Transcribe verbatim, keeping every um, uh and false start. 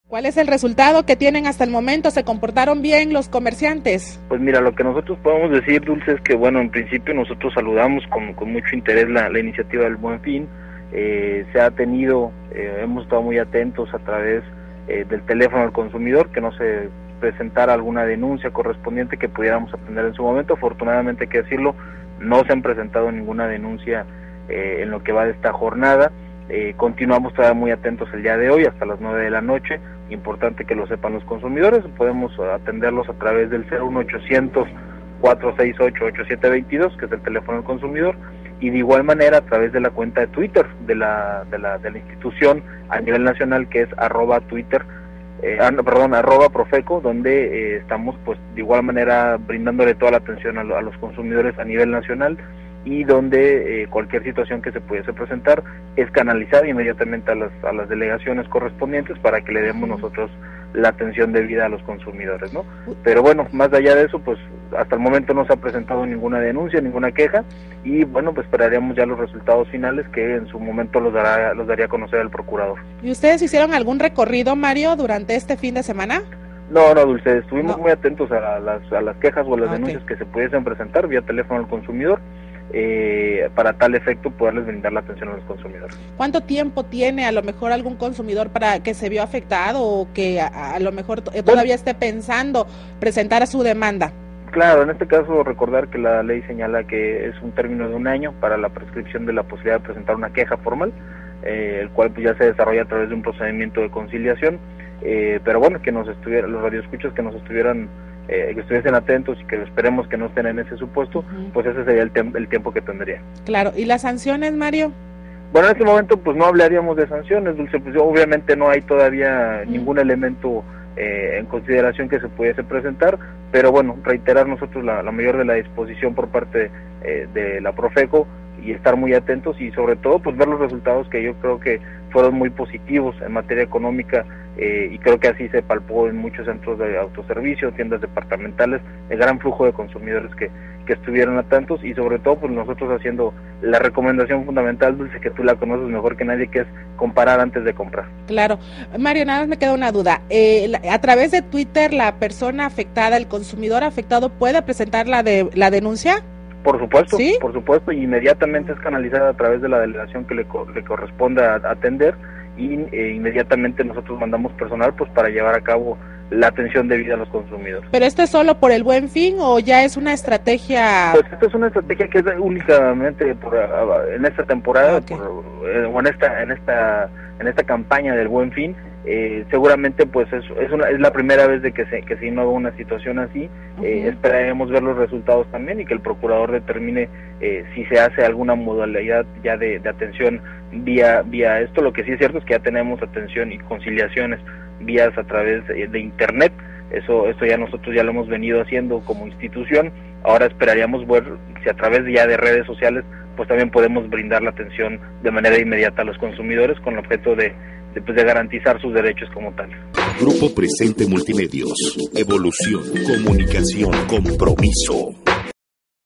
¿Cuál es el resultado que tienen hasta el momento? ¿Se comportaron bien los comerciantes? Pues mira, lo que nosotros podemos decir, Dulce, es que bueno, en principio nosotros saludamos con, con mucho interés la, la iniciativa del Buen Fin. Eh, se ha tenido, eh, hemos estado muy atentos a través eh, del teléfono al consumidor, que no se presentara alguna denuncia correspondiente que pudiéramos atender en su momento. Afortunadamente, hay que decirlo, no se han presentado ninguna denuncia eh, en lo que va de esta jornada. Eh, continuamos todavía muy atentos el día de hoy hasta las nueve de la noche. Importante que lo sepan los consumidores. Podemos atenderlos a través del cero uno ochocientos, cuatro seis ocho, ocho siete dos dos, que es el teléfono del consumidor, y de igual manera a través de la cuenta de Twitter de la de la, de la institución a nivel nacional, que es arroba Twitter, eh, ah, no, perdón, arroba Profeco, donde eh, estamos pues de igual manera brindándole toda la atención a, lo, a los consumidores a nivel nacional, y donde eh, cualquier situación que se pudiese presentar es canalizada inmediatamente a las a las delegaciones correspondientes para que le demos nosotros la atención debida a los consumidores, ¿no? Pero bueno, más allá de eso, pues hasta el momento no se ha presentado ninguna denuncia, ninguna queja, y bueno, pues esperaríamos ya los resultados finales, que en su momento los dará los daría a conocer el procurador. ¿Y ustedes hicieron algún recorrido, Mario, durante este fin de semana? No, no, Dulce, estuvimos no. muy atentos a las a las quejas o a las okay. denuncias que se pudiesen presentar vía teléfono al consumidor, Eh, para tal efecto poderles brindar la atención a los consumidores. ¿Cuánto tiempo tiene a lo mejor algún consumidor para que se vio afectado o que a, a lo mejor t- todavía esté pensando presentar su demanda? Claro, en este caso recordar que la ley señala que es un término de un año para la prescripción de la posibilidad de presentar una queja formal, eh, el cual pues ya se desarrolla a través de un procedimiento de conciliación, eh, pero bueno, que nos estuviera, los radioescuchas que nos estuvieran Eh, que estuviesen atentos y que esperemos que no estén en ese supuesto, uh-huh. pues ese sería el, tem- el tiempo que tendría. Claro, ¿y las sanciones, Mario? Bueno, en este momento pues no hablaríamos de sanciones, Dulce, pues obviamente no hay todavía uh-huh. ningún elemento eh, en consideración que se pudiese presentar, pero bueno, reiterar nosotros la, la mayor de la disposición por parte eh, de la Profeco y estar muy atentos y sobre todo pues ver los resultados que yo creo que fueron muy positivos en materia económica, eh, y creo que así se palpó en muchos centros de autoservicio, tiendas departamentales, el gran flujo de consumidores que, que estuvieron atentos, y sobre todo pues nosotros haciendo la recomendación fundamental, Dulce, que tú la conoces mejor que nadie, que es comparar antes de comprar. Claro. Mario, nada más me queda una duda, eh, la, a través de Twitter la persona afectada, el consumidor afectado, ¿puede presentar la, de, la denuncia? Por supuesto, ¿Sí? por supuesto, y inmediatamente es canalizada a través de la delegación que le, co- le corresponde a, a atender, y eh, inmediatamente nosotros mandamos personal pues para llevar a cabo la atención debida a los consumidores. ¿Pero esto es solo por el Buen Fin o ya es una estrategia? Pues esto es una estrategia que es únicamente por, en esta temporada, okay. por, eh, o en esta en esta en esta campaña del Buen Fin. Eh, seguramente pues es es, una, es la primera vez de que se que se innova una situación así. Uh-huh. eh, esperaremos ver los resultados también y que el procurador determine eh, si se hace alguna modalidad ya de, de atención vía vía esto. Lo que sí es cierto es que ya tenemos atención y conciliaciones vías a través de, de internet. Eso esto ya nosotros ya lo hemos venido haciendo como institución. Ahora esperaríamos ver si a través ya de redes sociales pues también podemos brindar la atención de manera inmediata a los consumidores con el objeto de De, pues, de garantizar sus derechos como tal. Grupo Presente Multimedios. Evolución, comunicación, compromiso.